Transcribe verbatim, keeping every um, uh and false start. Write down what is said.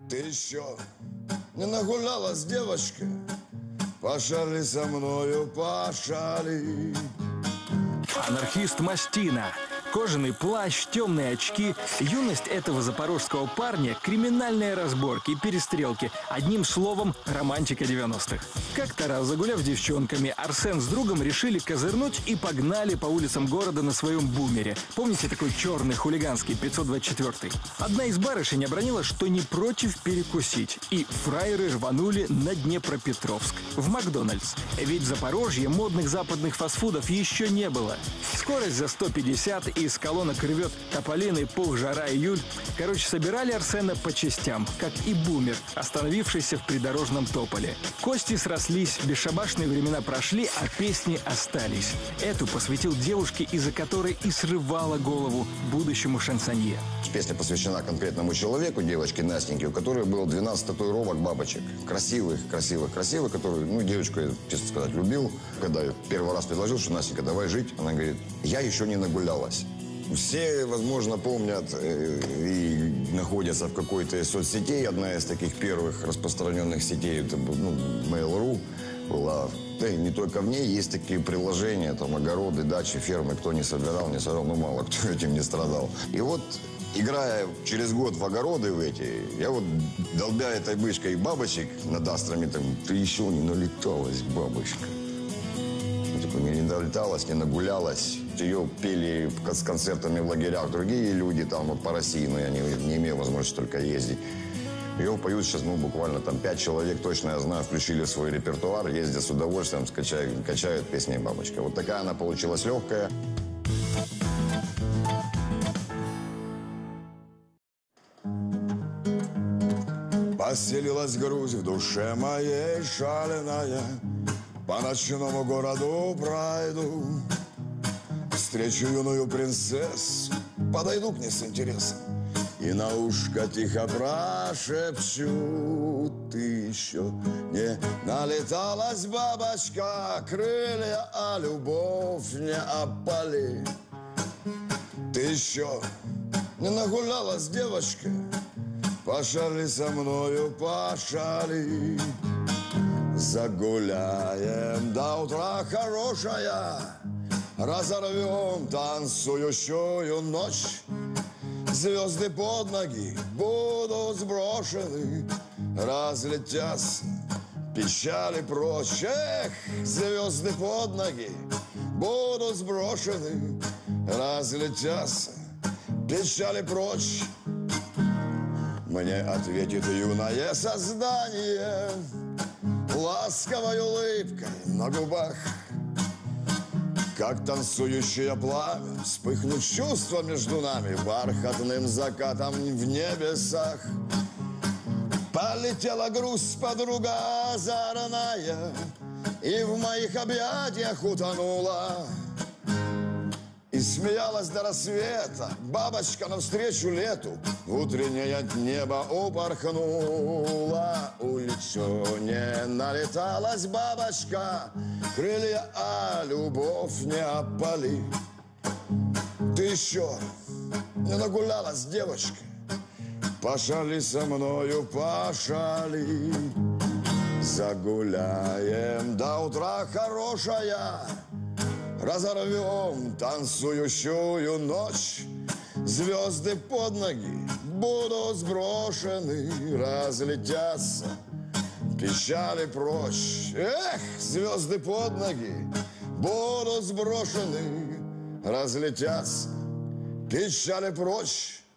Ты еще не нагулялась, девочка? Пошали со мною, пошали. Анархист Мастина. Кожаный плащ, темные очки. Юность этого запорожского парня – криминальные разборки, перестрелки. Одним словом, романтика девяностых. Как-то раз, загуляв с девчонками, Арсен с другом решили козырнуть и погнали по улицам города на своем бумере. Помните такой черный хулиганский пятьсот двадцать четвёртый? Одна из барышень обронила, что не против перекусить. И фраеры рванули на Днепропетровск, в Макдональдс. Ведь в Запорожье модных западных фастфудов еще не было. Скорость за сто пятьдесят, из колонок рвет тополиный пух, жара, июль. Короче, собирали Арсена по частям, как и бумер, остановившийся в придорожном тополе. Кости срослись, бесшабашные времена прошли, а песни остались. Эту посвятил девушке, из-за которой и срывала голову будущему шансонье. Песня посвящена конкретному человеку, девочке Настеньке, у которой было двенадцать татуировок бабочек. Красивых, красивых, красивых, которую, ну, девочку я, честно сказать, любил. Когда я первый раз предложил, что Настенька, давай жить, она говорит, я еще не нагулялась. Все, возможно, помнят э, и находятся в какой-то из соцсетей. Одна из таких первых распространенных сетей, это ну, Mail.ru была. Да и не только в ней, есть такие приложения, там огороды, дачи, фермы. Кто не собирал, не собирал, ну мало кто этим не страдал. И вот, играя через год в огороды в эти, я вот, долбя этой бычкой бабочек над астрами, там, ты еще не налеталась, бабочка. Не долеталась, не нагулялась. Ее пели с концертами в лагерях другие люди, там вот по России, но я не, не имел возможности только ездить. Ее поют сейчас, ну, буквально там пять человек, точно я знаю, включили в свой репертуар, ездят с удовольствием, скачают, качают песни «Бабочка». Вот такая она получилась легкая. Поселилась грусть в душе моей шаленая. По ночному городу пройду, встречу юную принцессу, подойду к ней с интересом и на ушко тихо прошепчу. Ты еще не налеталась, бабочка, крылья, а любовь не опали. Ты еще не нагулялась, девочка, пошали со мною, пошали. Загуляем до утра, хорошая, разорвем танцующую ночь. Звезды под ноги будут сброшены, разлетятся печали прочь. Эх, звезды под ноги будут сброшены, разлетятся печали прочь. Мне ответит юное создание ласковой улыбкой на губах. Как танцующее пламя вспыхнут чувства между нами бархатным закатом в небесах. Полетела грусть, подруга озорная, и в моих объятиях утонула. И смеялась до рассвета бабочка навстречу лету, в утреннее небо упорхнула. Улицу не налеталась бабочка, крылья, а любовь не опали. Ты еще не нагулялась, девочка, пошали со мною, пошали. Загуляем до утра, хорошая, разорвем танцующую ночь. Звезды под ноги будут сброшены, разлетятся печали прочь. Эх, звезды под ноги будут сброшены, разлетятся печали прочь.